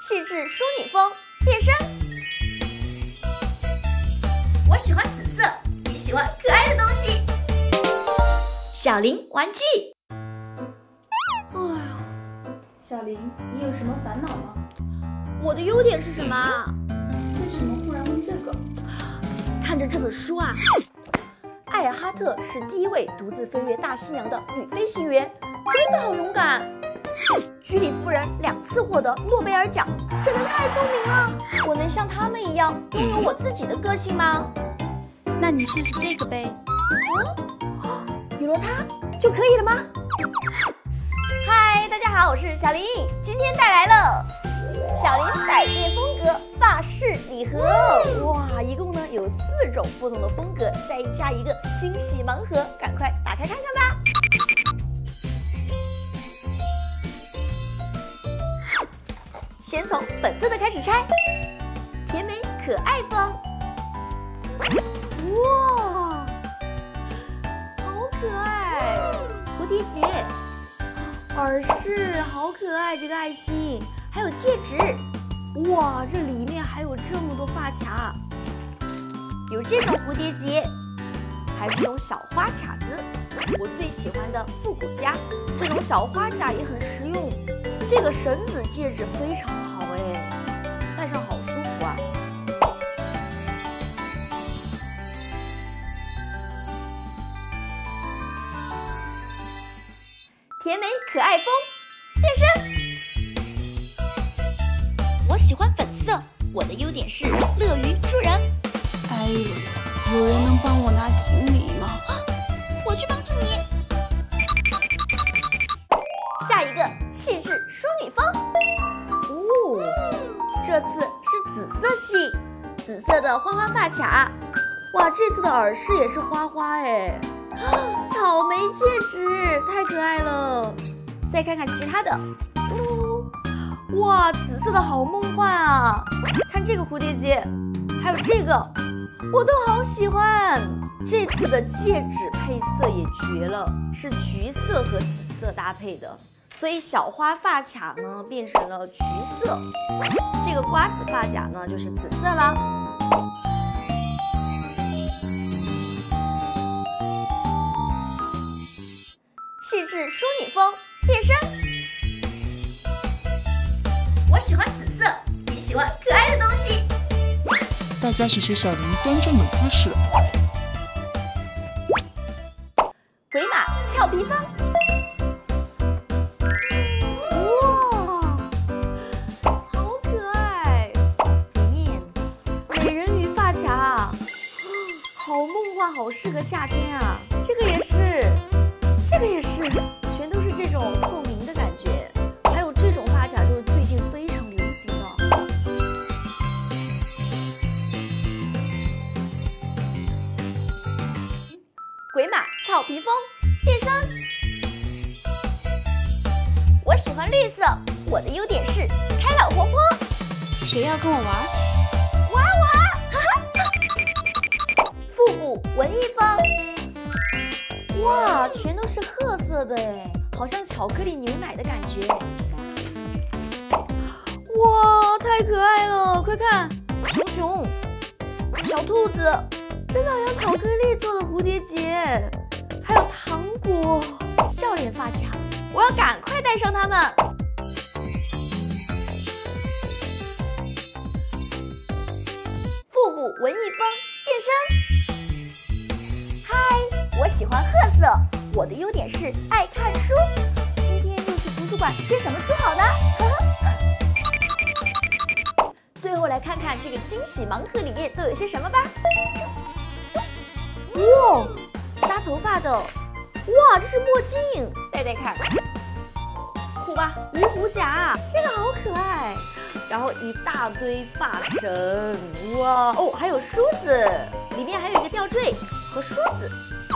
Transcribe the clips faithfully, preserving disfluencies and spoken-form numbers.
气质淑女风变身。 我喜欢紫色，也喜欢可爱的东西。小林玩具。 哎呦，小林，你有什么烦恼吗？ 我的优点是什么啊？ 为什么忽然问这个？ 看着这本书啊，艾尔哈特是第一位独自飞越大西洋的女飞行员，真的好勇敢。居里夫人两次获得诺贝尔奖，真的太聪明了。我能像他们一样拥有我自己的个性吗？ 那你试试这个呗。 哦，有了它就可以了吗？嗨，大家好，我是小林，今天带来了小林百变风格发饰礼盒。哇，一共呢有四种不同的风格，再加一个惊喜盲盒，赶快打开看看吧。先从粉色的开始拆，甜美可爱风。哇，好可爱！蝴蝶结、耳饰，好可爱，这个爱心，还有戒指。哇，这里面还有这么多发卡，有这种蝴蝶结，还有这种小花卡子。我最喜欢的复古夹，这种小花夹也很实用。这个绳子戒指非常好哎，戴上好舒服啊。甜美可爱风变身。我喜欢粉色，我的优点是乐于助人。 哎呦，有人能帮我拿行李吗？ 我去帮助你。下一个气质淑女风。哦，这次是紫色系，紫色的花花发卡。哇，这次的耳饰也是花花哎。草莓戒指太可爱了。再看看其他的。哦，哇，紫色的好梦幻啊！看这个蝴蝶结，还有这个，我都好喜欢。这次的戒指配色也绝了，是橘色和紫色搭配的，所以小花发卡呢变成了橘色，这个瓜子发夹呢就是紫色了。气质淑女风变身。 我喜欢紫色，也喜欢可爱的东西。 大家学学小林端正的姿势。 鬼马俏皮风。哇，好可爱！里面美人鱼发卡，好梦幻，好适合夏天啊！这个也是，这个也是，全都是这种透明的感觉。还有这种发卡就是最近非常流行的。鬼马俏皮风变身。我喜欢绿色，我的优点是开朗活泼。 谁要跟我玩？ 玩玩！复古文艺风。哇，全都是褐色的哎，好像巧克力牛奶的感觉。哇，太可爱了！快看，熊熊、小兔子。真的好像巧克力做的蝴蝶结，还有糖果、笑脸发卡，我要赶快戴上它们。复古文艺风变身。嗨，我喜欢褐色，我的优点是爱看书。今天又去图书馆借什么书好呢？最后来看看这个惊喜盲盒里面都有些什么吧。哇，扎头发的，哇，这是墨镜，戴戴看，酷吧？鱼骨甲，这个好可爱。然后一大堆发绳，哇哦，还有梳子，里面还有一个吊坠和梳子。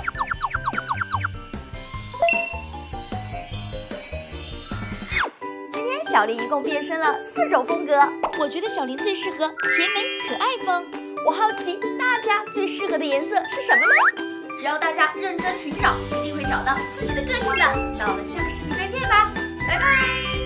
今天小林一共变身了四种风格，我觉得小林最适合甜美可爱风。我好奇大家最适合的颜色是什么呢？ 只要大家认真寻找，一定会找到自己的个性的。那我们下个视频再见吧，拜拜。